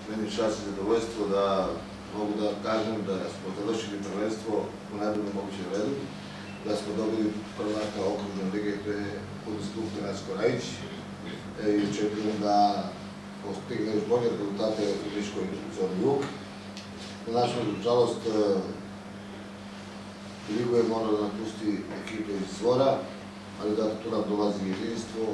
meni čast i zadovoljstvo da mogu da kažem da smo završili prvenstvo u najboljem mogućem redu, da smo dobili prvaka okružne lige, to je Fudbalski klub Tanasko Rajić, i očekujem da postigne još bolje rezultate u Niškoj zoni Jug. Na našu žalost, ligu je morala da napusti ekipe iz Zvora, ali da tu nam dolazi jedinstvo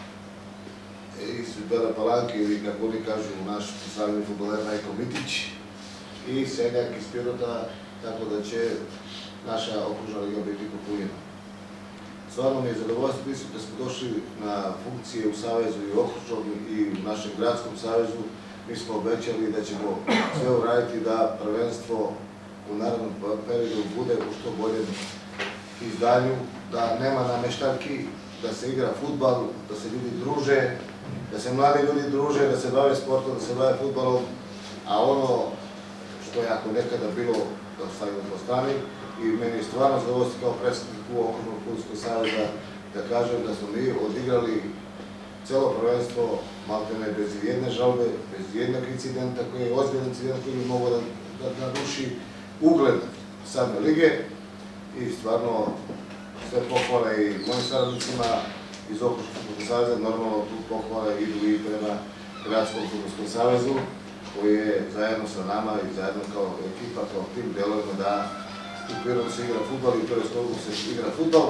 iz Bele Palanke, ili kako oni kažu naš slavni fudbaler Rajko Mitić, i Senjak iz Pirota, tako da će naša okružna liga biti popunjena. Stvarno mi je zadovoljstvo da smo došli na funkcije u Savezu i okružnom i u našem gradskom savezu. Mi smo obećali da ćemo sve uraditi da prvenstvo u narednom periodu bude u što boljem izdanju, da nema nameštaljki, da se igra fudbal, da se ljudi druže, da se mladi ljudi druže, da se bave sportom, da se bave fudbalom, a ono što je ako nekada bilo da ostavimo po strani, i meni je stvarno zadovoljstvo kao predsedniku Okružnog fudbalskog saveza da kažem da smo mi odigrali celo prvenstvo maltene bez jedne žalbe, bez jednog incidenta koji je ozbiljan incident koji bi mogao da naruši ugled same lige, i stvarno sve pohvale i mojim saradnicima iz Okružnog fudbalskog saveza. Normalno tu pohvale idu i prema Gradskom fudbalskom savezu koji je zajedno sa nama i zajedno kao ekipa, kao tim delujemo da u Pirotu se igra fudbal i u Pirotskoj klubu se igra fudbal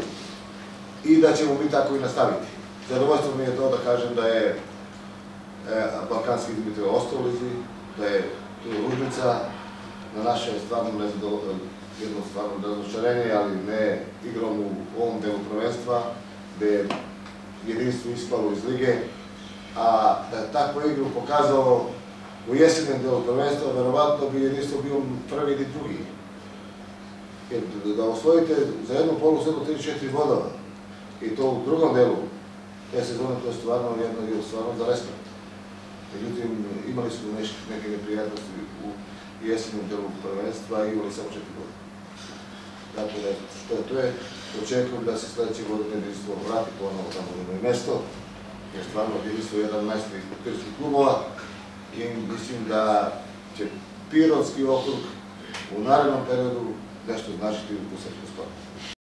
i da ćemo mi tako i nastaviti. Zadovoljstvo mi je to da kažem da je Balkanski Dimitrov ostao u lizi, da je tu Ružnica, na naše stvarno jedno stvarno razočarenje, ali ne igrom u ovom delu prvenstva, gde je jedinstvo ispalo iz lige, a da je takvu igru pokazao u jesenjem delu prvenstva, verovatno bi jedinstvo bio prvi ili drugi. Jer da osvojite za jednu polusezonu 3-4 bodova, i to u drugom delu te sezone, to je stvarno za respekt. Međutim, imali su neke neprijatnosti u jesenjem delu prvenstva i imali samo 4 boda. Tako da, što je, očekujem da se sledeće godine jedinstvo vrati ponovo tamo na jedno mesto, jer stvarno jedinstvo je jedan od najstarijih pirotskih klubova, i mislim da će Pirotski okrug u narednom periodu nešto značiti u srpskom sportu.